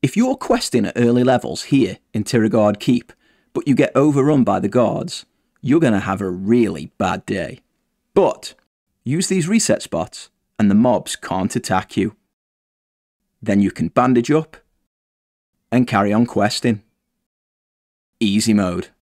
If you're questing at early levels here in Tiragarde Keep, but you get overrun by the guards, you're going to have a really bad day. But use these reset spots and the mobs can't attack you. Then you can bandage up and carry on questing. Easy mode.